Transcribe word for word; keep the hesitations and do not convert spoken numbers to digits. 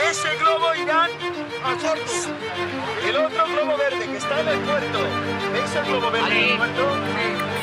Ese globo irá a Porto. El otro globo verde que está en el puerto. ¿Veis el globo verde en el puerto?